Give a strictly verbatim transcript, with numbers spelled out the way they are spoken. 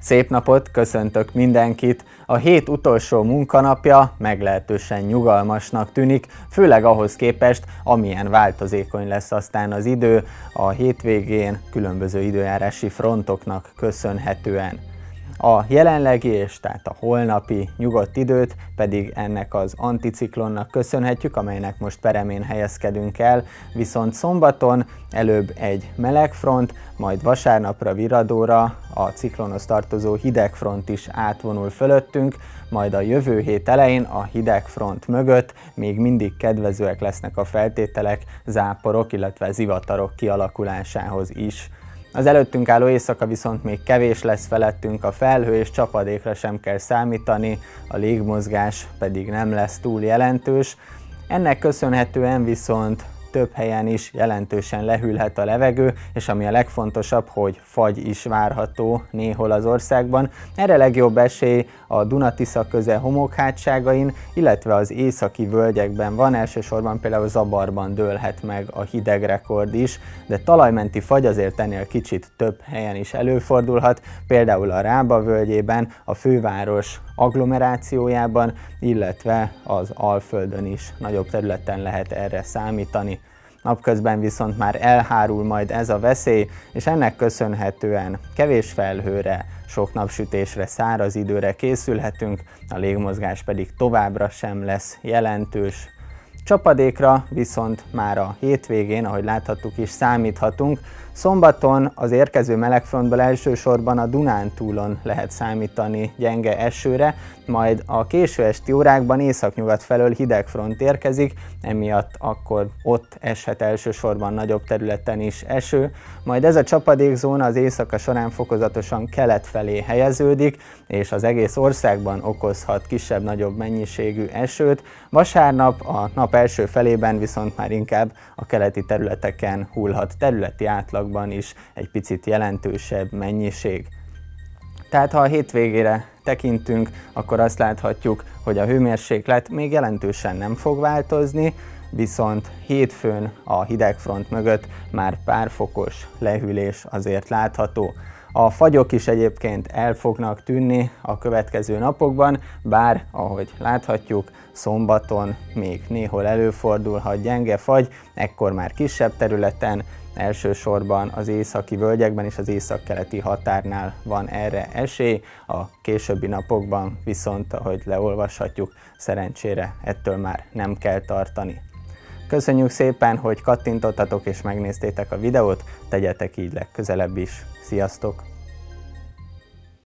Szép napot, köszöntök mindenkit! A hét utolsó munkanapja meglehetősen nyugalmasnak tűnik, főleg ahhoz képest, amilyen változékony lesz aztán az idő a hétvégén különböző időjárási frontoknak köszönhetően. A jelenlegi és tehát a holnapi nyugodt időt pedig ennek az anticiklonnak köszönhetjük, amelynek most peremén helyezkedünk el, viszont szombaton előbb egy meleg front, majd vasárnapra viradóra a ciklonhoz tartozó hideg front is átvonul fölöttünk, majd a jövő hét elején a hideg front mögött még mindig kedvezőek lesznek a feltételek záporok, illetve zivatarok kialakulásához is. Az előttünk álló éjszaka viszont még kevés lesz felettünk a felhő, és csapadékra sem kell számítani, a légmozgás pedig nem lesz túl jelentős. Ennek köszönhetően viszont több helyen is jelentősen lehűlhet a levegő, és ami a legfontosabb, hogy fagy is várható néhol az országban. Erre legjobb esély a Duna-Tisza köze homokhátságain, illetve az északi völgyekben van, elsősorban például Zabarban dőlhet meg a hidegrekord is, de talajmenti fagy azért ennél kicsit több helyen is előfordulhat, például a Rába völgyében, a főváros agglomerációjában, illetve az Alföldön is nagyobb területen lehet erre számítani. Napközben viszont már elhárul majd ez a veszély, és ennek köszönhetően kevés felhőre, sok napsütésre, száraz időre készülhetünk, a légmozgás pedig továbbra sem lesz jelentős. Csapadékra viszont már a hétvégén, ahogy láthattuk is, számíthatunk. Szombaton az érkező melegfrontból elsősorban a Dunántúlon lehet számítani gyenge esőre, majd a késő esti órákban északnyugat felől hideg front érkezik, emiatt akkor ott eshet elsősorban nagyobb területen is eső, majd ez a csapadékzóna az éjszaka során fokozatosan kelet felé helyeződik, és az egész országban okozhat kisebb-nagyobb mennyiségű esőt. Vasárnap a nap első felében viszont már inkább a keleti területeken hullhat területi átlagban is egy picit jelentősebb mennyiség. Tehát ha a hétvégére tekintünk, akkor azt láthatjuk, hogy a hőmérséklet még jelentősen nem fog változni, viszont hétfőn a hidegfront mögött már pár fokos lehűlés azért látható. A fagyok is egyébként el fognak tűnni a következő napokban, bár, ahogy láthatjuk, szombaton még néhol előfordulhat gyenge fagy, ekkor már kisebb területen, elsősorban az északi völgyekben és az északkeleti határnál van erre esély, a későbbi napokban viszont, ahogy leolvashatjuk, szerencsére ettől már nem kell tartani. Köszönjük szépen, hogy kattintottatok és megnéztétek a videót, tegyetek így legközelebb is. Sziasztok!